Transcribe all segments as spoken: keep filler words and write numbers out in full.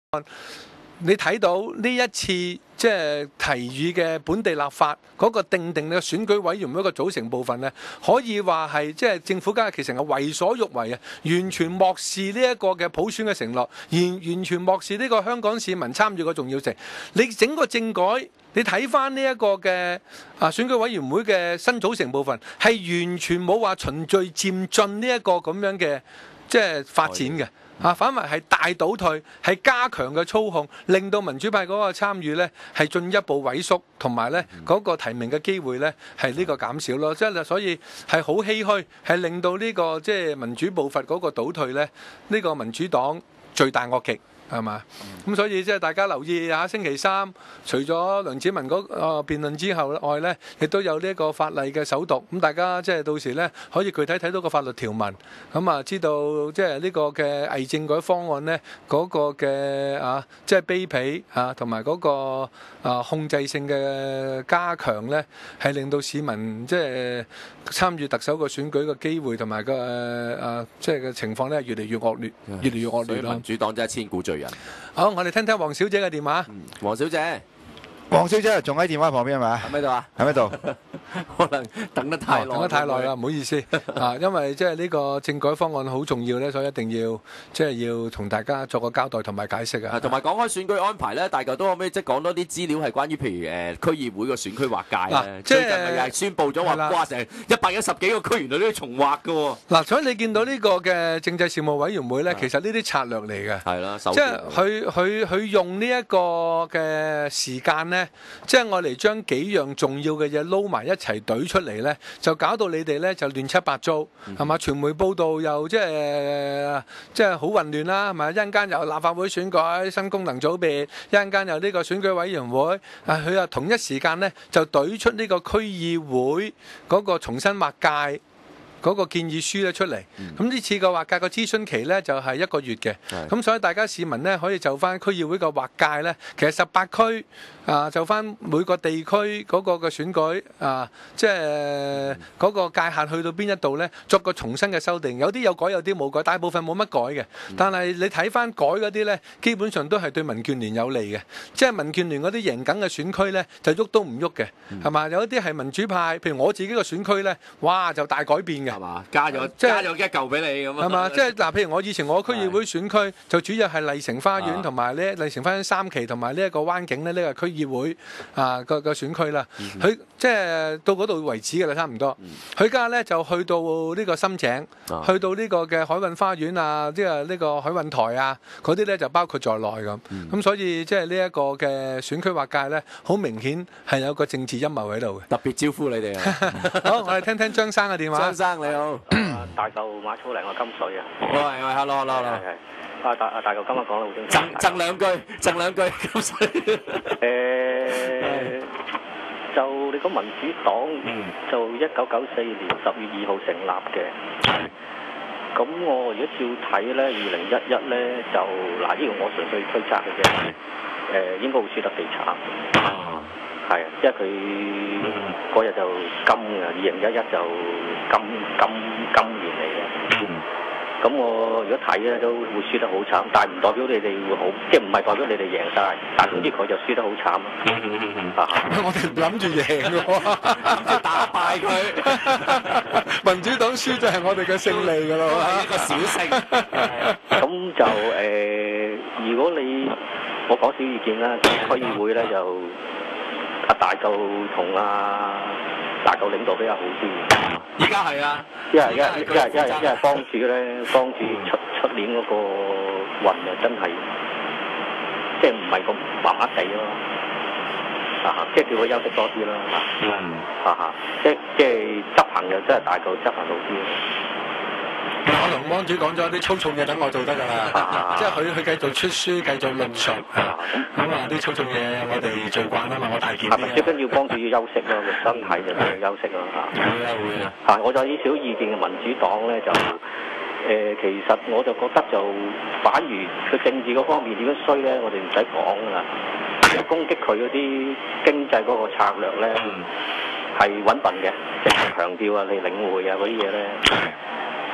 你睇到呢一次即係提議嘅本地立法嗰個定定嘅選舉委員會個組成部分呢，可以話係即係政府家其實係為所欲為啊，完全漠視呢一個嘅普選嘅承諾，完完全漠視呢個香港市民參與嘅重要性。你整個政改，你睇翻呢一個嘅啊選舉委員會嘅新組成部分，係完全冇話循序漸進呢一個咁樣嘅即係發展嘅。啊，反為係大倒退，係加強嘅操控，令到民主派嗰個參與呢係進一步萎縮，同埋呢嗰、嗰個提名嘅機會呢係呢個減少咯。即係所以係好唏噓，係令到呢、呢個即係、即係、民主步伐嗰個倒退呢，呢、呢個民主黨罪大惡極。係嘛？咁所以即係大家留意下，星期三除咗梁子文嗰個辯論之後外呢，亦都有呢一個法例嘅首讀。咁大家即係到時呢，可以具體睇到個法律條文，咁啊知道即係呢個嘅偽政改方案呢，嗰、嗰個嘅啊即係卑鄙啊，同埋嗰個啊控制性嘅加強呢，係令到市民即係參與特首個選舉嘅機會同埋個誒啊即係嘅情況呢，越嚟越惡劣，越嚟越惡劣咯。 民主黨真係千古罪人。 好，我哋聽聽黃小姐嘅電話。 黃小姐， 黃小姐仲喺電話旁邊係咪？ 喺咪度啊？ 喺咪度？ 可能等得太耐， 等得太耐啦，唔好意思啊，因為即係呢個政改方案好重要咧，所以一定要即係要同大家作個交代同埋解釋啊。 同埋講開選舉安排咧，大家都可唔可以即係講多啲資料係關於譬如誒區議會個選區劃界咧？最近咪係宣佈咗話，哇成一百一十幾個區原來都要重劃㗎喎。 嗱，所以你見到呢個嘅政制事務委員會咧，其實呢啲策略嚟嘅。 係啦， 即係佢佢佢用呢一個嘅時間咧，即係我嚟將幾樣重要嘅嘢撈埋一齊懟出嚟咧，就搞到你哋咧就亂七八糟，係嘛？傳媒報道又即係即係好混亂啦，係咪？一陣間又立法會選舉新功能組別，一陣間又呢個選舉委員會，啊佢又同一時間咧就懟出呢個區議會嗰個重新劃界嗰個建議書咧出嚟，咁呢、嗯、次嘅劃界個諮詢期咧就係、是、一個月嘅，咁的所以大家市民咧可以就翻區議會個劃界咧，其實十八區啊就翻每個地區嗰個嘅選舉啊，即係嗰個界限去到邊一度咧，作個重新嘅修訂，有啲有改，有啲冇改，大部分冇乜改嘅，嗯、但係你睇翻改嗰啲咧，基本上都係對民建聯有利嘅，即係民建聯嗰啲贏緊嘅選區咧就喐都唔喐嘅，係嘛、嗯？有一啲係民主派，譬如我自己個選區咧，哇就大改變嘅。 係嘛？加咗即係加咗一嚿俾你咁啊！ 係嘛？即係嗱，譬如我以前我區議會選區就主要係麗城花園同埋呢麗城花園三期同埋呢一個灣景咧，呢個區議會啊個個選區啦。佢即係到嗰度為止㗎啦，差唔多。佢而家咧就去到呢個深井，去到呢個嘅海運花園啊，即係呢個海運台啊，嗰啲咧就包括在內咁。咁所以即係呢一個嘅選區劃界咧，好明顯係有個政治陰謀喺度嘅。 特別招呼你哋啊！ 好，我哋聽聽張生嘅電話。 張生你好， 大嚿買粗嚟我金水啊！ 喂喂，hello，hello，hello。 係係，啊大啊大嚿今日講得好精彩。 贈贈兩句，贈兩句金水。 誒，就你個民主黨就一九九四年十月二號成立嘅。咁我如果照睇咧，二零一一咧就嗱，呢個我純粹推測嘅啫。誒，應該會輸得幾慘。係啊，因為佢嗰日就金嘅，二零一一就金金金年嚟嘅。咁、嗯、我如果睇咧都會輸得好慘，但係唔代表你哋會好，即係唔係代表你哋贏晒，但總之佢就輸得好慘。嗯嗯嗯嗯、啊！ 我哋唔諗住贏嘅喎， 諗住打敗佢。 民主黨輸就係我哋嘅勝利㗎咯， 一個小勝。 咁就誒、呃，如果你我講少意見啦，區議會咧就。阿大嚿同阿大嚿領導比較好啲。 依家係啊， 因為因為因為因為因為幫主咧，幫主出出年嗰個運啊，真係即係唔係咁麻麻地咯。啊，即係叫佢休息多啲啦。嗯。嚇嚇，即即係執行又真係大嚿執行好啲。 我同幫主講咗啲粗重嘢，等我做得㗎啦。啊、即係佢佢繼續出書，繼續論述。咁啊啲粗重嘢我哋做慣啊嘛，我大件。係咪最緊要幫主要休息咯？個身體就要休息咯嚇。會啊會啊。嚇！我就有啲小意見嘅民主黨咧就誒、呃，其實我就覺得就反而佢政治嗰方面點樣衰咧，我哋唔使講㗎啦。攻擊佢嗰啲經濟嗰個策略咧係、嗯、穩笨嘅，即係強調啊你領匯啊嗰啲嘢咧。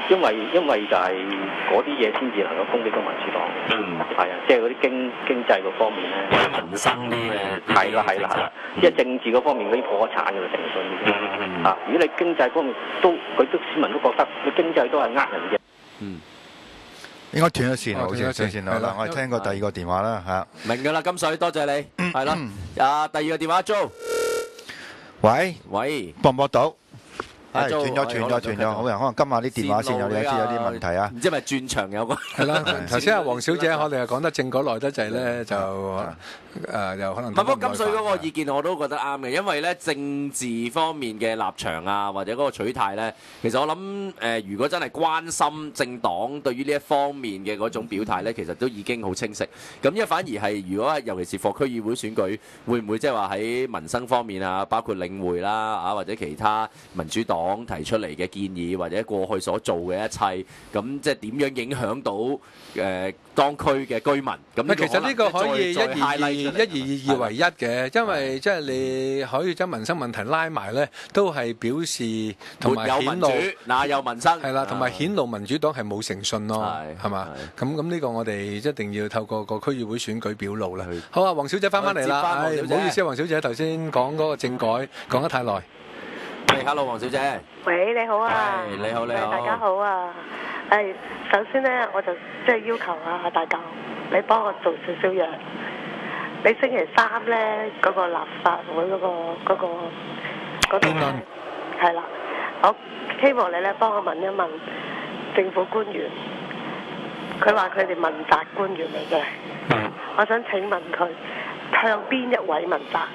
因為因為就係嗰啲嘢先至能夠攻擊到民主黨。 嗯， 係啊，即係嗰啲經經濟嗰方面咧， 民生啲嘅係啦係啦係啦，即係政治嗰方面嗰啲破產㗎啦，誠信已經。 嗯啊，如果你經濟方面都佢都市民都覺得你經濟都係呃人嘅。 嗯。 應該斷咗線，好似斷咗線啦。 係啦嗱，我哋聽過第二個電話啦嚇。 明㗎啦，金水，多謝你，係啦。啊，第二個電話 Jo， 喂喂， 播唔播到？係阿 Jo， 斷咗斷咗斷咗，好人可能今日啲電話線有啲有啲有啲問題啊。 唔知係咪轉場有個？ 係啦，頭先阿黃小姐可能又講得正嗰耐得滯咧，就誒又可能。 唔係，不過金水嗰個意見我都覺得啱嘅，因為咧政治方面嘅立場啊，或者嗰個取態咧，其實我諗誒，如果真係關心政黨對於呢一方面嘅嗰種表態咧，其實都已經好清晰。咁因為反而係如果尤其是課區議會選舉，會唔會即係話喺民生方面啊，包括領匯啦啊，或者其他民主黨提出嚟嘅建議，或者過去所做嘅一切，咁即係點樣影響到誒當區嘅居民？咁其實呢個可以一再而再二一而二為一嘅，因為即係你可以將民生問題拉埋咧，都係表示同埋顯露嗱有民生係啦，同埋顯露民主黨係冇誠信咯， 係係嘛？咁咁呢個我哋一定要透過個區議會選舉表露啦係。 好啊，黃小姐翻返嚟啦， 好接返黃小姐唉唔好意思啊，黃小姐頭先講嗰個政改講得太耐。 係，hello，黃小姐。 喂，你好啊！ 係你好你好大家好啊！誒，首先咧，我就即係要求啊，大教，你幫我做少少嘢。你星期三咧嗰個立法會嗰個嗰個嗰度咧，係啦，我希望你咧幫我問一問政府官員，佢話佢哋問責官員嚟嘅，我想請問佢向邊一位問責？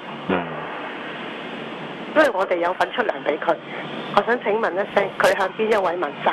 因為我哋有份出糧俾佢，我想請問一聲，佢向邊一位問責？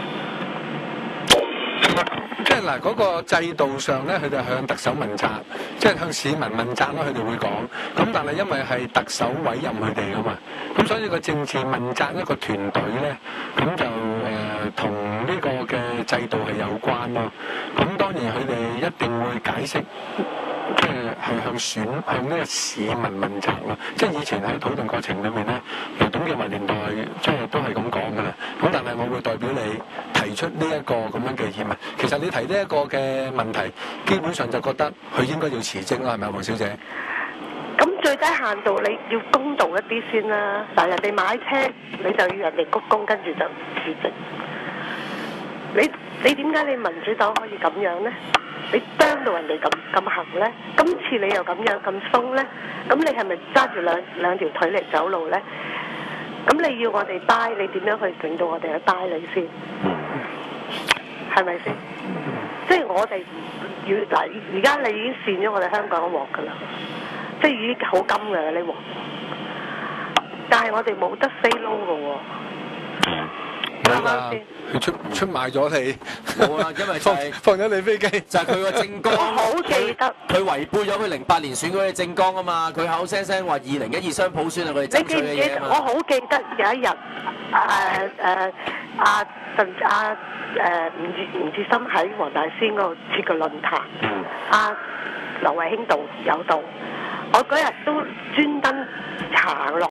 即係嗱，嗰個制度上咧，佢哋係向特首問責，即係向市民問責咯。佢哋會講，咁但係因為係特首委任佢哋噶嘛，咁所以個政治問責一個團隊咧，咁就誒同呢個嘅制度係有關咯。咁當然佢哋一定會解釋。即係係向選向呢個市民問責咯，即係以前喺討論過程裏面咧，由董建華年代即係都係咁講噶啦。咁但係我會代表你提出呢一個咁樣嘅疑問。其實你提呢一個嘅問題，基本上就覺得佢應該要辭職啦，係咪啊，黃小姐？ 咁最低限度你要公道一啲先啦。嗱，人哋買車你就要人哋鞠躬，跟住就辭職。你你點解你民主黨可以咁樣咧？你啄到人哋咁咁行咧，今次你又咁樣咁鬆咧，咁你係咪揸住兩兩條腿嚟走路咧？咁你要我哋帶，你點樣去令到我哋去帶你先？係咪先？即係我哋要嗱，而家你已經扇咗我哋香港一鑊㗎啦，即係已經好金㗎啦呢鑊，但係我哋冇得 say no 㗎喎。啱啱先？ 佢出出賣咗你， 冇啦，因為就係放咗你飛機， 就係佢個政綱。 我好記得， 佢違背咗佢零八年選舉嘅政綱啊嘛，佢口聲聲話二零一二雙普選係佢哋爭取你記唔記得？ 嘅嘢啊嘛。 我好記得有一日，誒誒阿鄧阿誒吳志吳志森喺黃大仙嗰度設個論壇，阿劉慧卿度有到，我嗰日都專登行落